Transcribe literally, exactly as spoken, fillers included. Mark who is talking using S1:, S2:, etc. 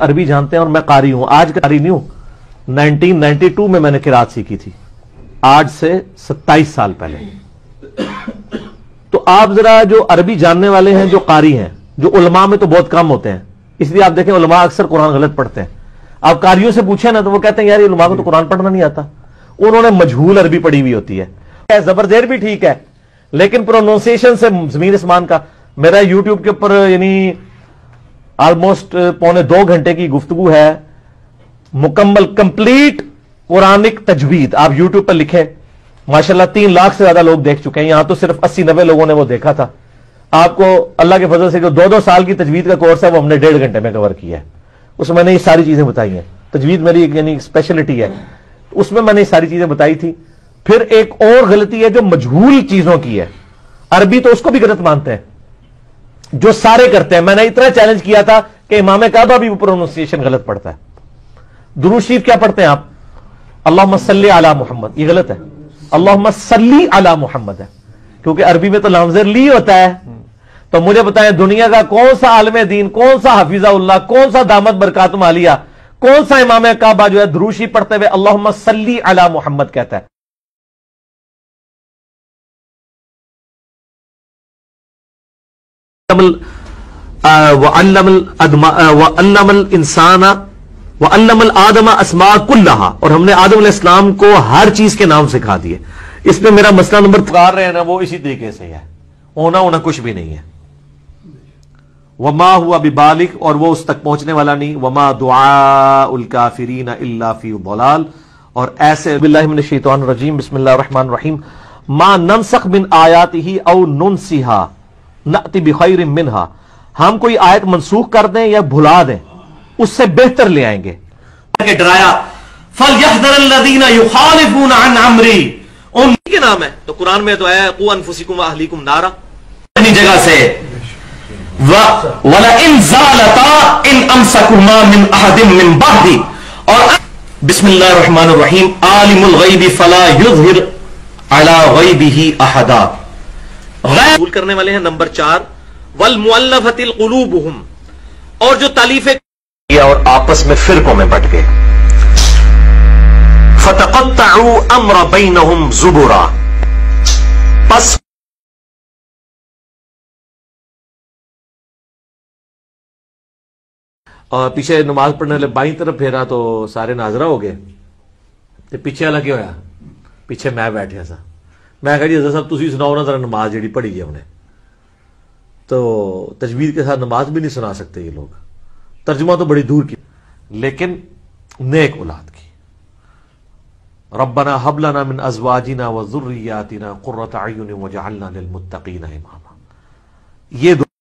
S1: عربی جانتے ہیں اور میں قاری ہوں، آج قاری نہیں ہوں، نائنٹین نائنٹی ٹو میں میں نے قرات سیکھی تھی، آج سے ستائیس سال پہلے۔ تو آپ ذرا جو عربی جاننے والے ہیں، جو قاری ہیں، جو علماء میں تو بہت کم ہوتے ہیں، اس لیے آپ دیکھیں علماء اکثر قرآن غلط پڑھتے ہیں۔ آپ قاریوں سے پوچھیں نا تو وہ کہتے ہیں یار یہ علماء کو تو قرآن پڑھنا نہیں آتا، انہوں نے مجہول عربی پڑھی ہوئی ہوتی ہے۔ زبر زیر بھی ٹھیک ہے لیکن پروننسیشن سے زمین اسمان کا۔ میرا یوٹیوب کے اوپر یعنی آلموسٹ پونے دو گھنٹے کی گفتگو ہے، مکمل کمپلیٹ قرآنک تجوید، آپ یوٹیوب پر لکھیں، ماشاءاللہ تین لاکھ سے زیادہ لوگ دیکھ چکے ہیں، یہاں تو صرف اسی نوے لوگوں نے وہ دیکھا تھا۔ آپ کو اللہ کے فضل سے جو دو دو سال کی تجوید کا کورس ہے وہ ہم نے ڈیڑھ گھنٹے میں کور کیا ہے، اس میں نے یہ ساری چیزیں بتائی ہیں۔ تجوید میری یعنی اسپیشلٹی ہے، اس میں میں نے یہ ساری چیزیں بتائی تھی۔ پھر ایک اور غلطی ہے جو مجہول چیزوں کی ہے، عربی تو اس کو بھی غلط مانتے ہیں جو سارے کرتے ہیں۔ میں نے اتنا چیلنج کیا تھا کہ امام کعبہ بھی پروننسیشن غلط پڑھتا ہے۔ درود شریف کیا پڑھتے ہیں آپ؟ اللہم صلی علی محمد، یہ غلط ہے، اللہم صلی علی محمد ہے، کیونکہ عربی میں تو لام زیر لی ہوتا ہے۔ تو مجھے بتائیں دنیا کا کون سا عالم دین، کون سا حفیظہ اللہ، کون سا دامت برکاتہم عالیہ، کون سا امام کعبہ جو ہے درود شریف پڑھتے ہوئے اللہم صلی علی محمد کہتا ہے؟ وَعَلَّمَ الْإِنسَانَ وَعَلَّمَ الْآدَمَ أَسْمَاءَ كُلَّهَا، اور ہم نے آدم علیہ السلام کو ہر چیز کے نام سکھا دیے۔ اس میں میرا مسئلہ نمبر پکار رہے ہیں نا وہ اسی طریقے سے ہے، ہونا ہونا کچھ بھی نہیں ہے۔ وَمَا هُوَ بِبَالِغٍ، اور وہ اس تک پہنچنے والا نہیں۔ وَمَا دُعَاءُ الْكَافِرِينَ إِلَّا فِي ضَلَالٍ، اور ایسے باللہ من الشیطان الرجیم بسم اللہ الرحمن الرحیم مَا نَنسَخْ مِنْ آیَاتِهِ أَوْ نُنْسِهَا نَأْتِ بِخَيْرٍ مِّنْهَا، ہم کوئی آیت منسوخ کر دیں یا بھلا دیں اس سے بہتر لے آئیں گے۔ کہ ڈرایا فَلْيَحْذَرِ الَّذِينَ يُخَالِفُونَ عَنْ أَمْرِهِ، ان کے نام ہے تو قرآن میں تو ہے قُوا أَنفُسَكُمْ وَأَهْلِيكُمْ نَارًا، اپنی جگہ سے وَلَئِنْ زَالَتَا إِنْ أَمْسَكُهُمَا مِنْ أَحَدٍ مِّنْ بَعْدِهِ، اور بسم اللہ الرحمن الرحیم عالم الغیب فلا یظہر علی غیبہ احدا، غیب قبول کرنے والے ہیں۔ نمبر چار والمؤلفۃ القلوبہم، اور جو تالیفیں کیا اور آپس میں فرقوں میں بٹ گئے۔ فتقطعوا امر بینہم زبرا، پس اور پیچھے نماز پڑھنے والے بائیں طرف پھیرا تو سارے ناظرہ ہو گئے، تو پیچھے والا کیا ہوا؟ پیچھے میں بیٹھیا سا، میں کہا جی حضرت صاحب تسی سناؤ نا ذرا نماز جیڑی پڑھی ہے انہیں، تو تجوید کے ساتھ نماز بھی نہیں سنا سکتے یہ لوگ، ترجمہ تو بڑی دور کی، لیکن نیک اولاد کی۔ ربنا هب لنا من ازواجنا وذرياتنا قرة اعین واجعلنا للمتقین اماما، یہ